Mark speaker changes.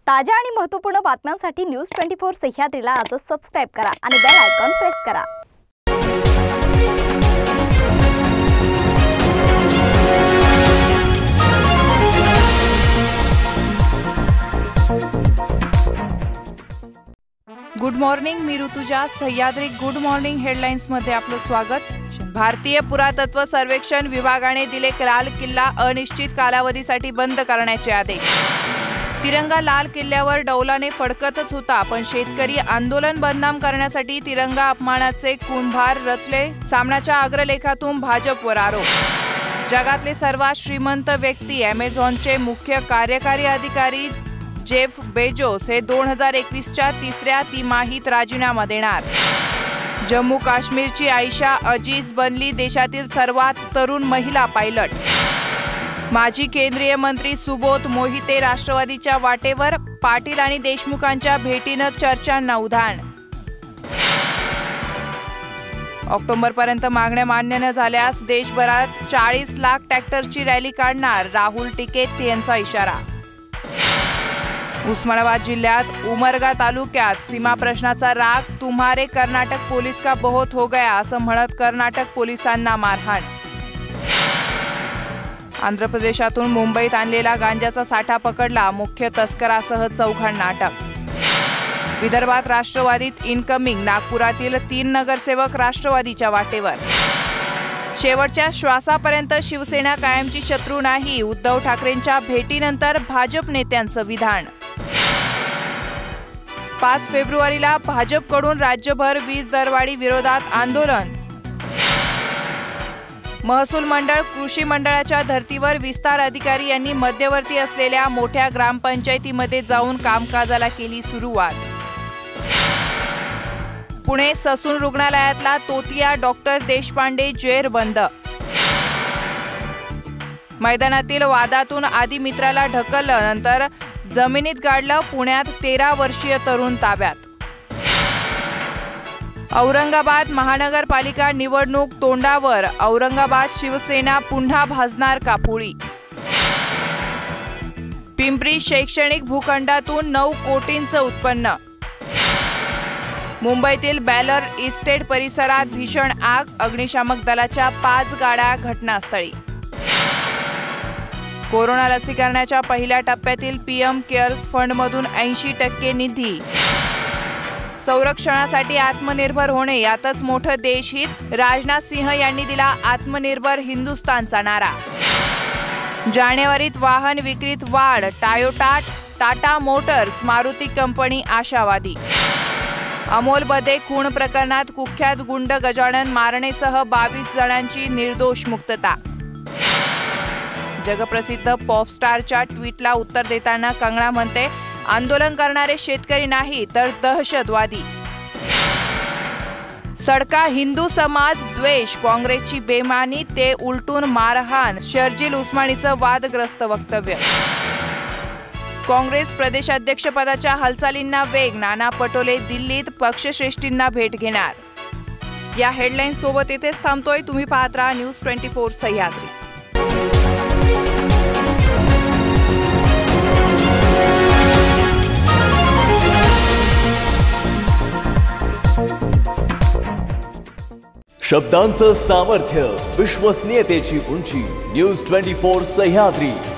Speaker 1: ताज्या आणि महत्त्वपूर्ण बातम्यांसाठी न्यूज 24 सह्याद्रीला आजच सबस्क्राइब करा आणि बेल आयकॉन प्रेस करा।
Speaker 2: गुड मॉर्निंग, मी Rutuja. Sahyadri good morning headlines मध्ये आपलं स्वागत। भारतीय पुरातत्व सर्वेक्षण विभागाने दिले लाल किल्ला अनिश्चित कालावधीसाठी बंद करण्याचे आदेश। तिरंगा लाल किल्ल्यावर डौलाने फडकतच होता, पण शेतकरी आंदोलन बदनाम करण्यासाठी तिरंगा अपमानाचे कुंभार रचले। सामनाच्या अग्रलेखातून भाजपवर आरोप। जगातले सर्वात श्रीमंत व्यक्ती अमेझॉनचे मुख्य कार्यकारी अधिकारी जेफ बेजोस हे 2021च्या तिसऱ्या तिमाहीत राजीनामा देणार। जम्मू काश्मीरची आयशा अजीज बनली देशातील सर्वात तरुण महिला पायलट। माजी केंद्रीय मंत्री सुबोध मोहिते राष्ट्रवादीच्या वाटेवर, पाटील आणि देशमुखांच्या भेटीनं चर्चांना उधाण। ऑक्टोबरपर्यंत मागण्या मान्य न झाल्यास देशभरात 40 लाख ट्रॅक्टरची रॅली काढणार, राहुल टिकेत यांचा इशारा। उस्मानाबाद जिल्ह्यात उमरगा तालुक्यात सीमा प्रश्नाचा राग, तुम्हारे कर्नाटक पोलीस का बहुत हो गया असं म्हणत कर्नाटक पोलिसांना मारहाण। आंध्र प्रदेशातून मुंबईत आणलेला गांजाचा साठा पकडला, मुख्य तस्करासह चौघांना अटक। विदर्भात राष्ट्रवादीत इनकमिंग, नागपुरातील 3 नगरसेवक राष्ट्रवादीच्या वाटेवर। शेवटच्या श्वासापर्यंत शिवसेना कायमची शत्रू नाही, उद्धव ठाकरेंच्या भेटीनंतर भाजप नेत्यांचं विधान। 5 फेब्रुवारीला भाजपकडून राज्यभर वीज दरवाढी विरोधात आंदोलन। महसूल मंडळ कृषी मंडळाच्या धर्तीवर विस्तार अधिकारी यांनी मध्यवर्ती असलेल्या मोठ्या ग्रामपंचायतीमध्ये जाऊन कामकाजाला केली सुरुवात। पुणे ससून रुग्णालयातला तोतिया डॉक्टर देशपांडे जेरबंद। मैदानातील वादातून आधी मित्राला ढकललं, नंतर जमिनीत गाडलं, पुण्यात 13 वर्षीय तरुण ताब्यात। औरंगाबाद महानगरपालिका निवडणूक तोंडावर, औरंगाबाद शिवसेना पुन्हा भाजणार का पोळी। पिंपरी शैक्षणिक भूखंडातून 9 कोटींचं उत्पन्न। मुंबईतील बॅलर इस्टेट परिसरात भीषण आग, अग्निशामक दलाच्या 5 गाड्या घटनास्थळी। कोरोना लसीकरणाच्या पहिल्या टप्प्यातील पीएम केअर्स फंडमधून 80% निधी। संरक्षणासाठी आत्मनिर्भर होणे यातच मोठं देशहित, राजनाथ सिंह यांनी दिला आत्मनिर्भर हिंदुस्थानचा नारा। जानेवारीत वाहन विक्रीत वाढ, Toyota, Tata Motors, Maruti company आशावादी। अमोल बदे खून प्रकरणात कुख्यात गुंड गजानन मारणेसह 22 जणांची निर्दोष मुक्तता। जगप्रसिद्ध पॉपस्टारच्या ट्विटला उत्तर देताना कंगना म्हणते, आंदोलन करणारे शेतकरी नाही तर दहशतवादी। सडका हिंदू समाज द्वेष, काँग्रेसची बेमानी ते उलटून मारहाण, शर्जील उस्मानीचं वादग्रस्त वक्तव्य। काँग्रेस प्रदेशाध्यक्षपदाच्या हालचालींना वेग, नाना पटोले दिल्लीत पक्षश्रेष्ठींना भेट घेणार। या हेडलाईन्स सोबत इथेच थांबतोय। तुम्ही पाहत राहा न्यूज 24 सह्याद्री।
Speaker 3: शब्दांचं सामर्थ्य, विश्वसनीयतेची उंची, न्यूज 24 सह्याद्री।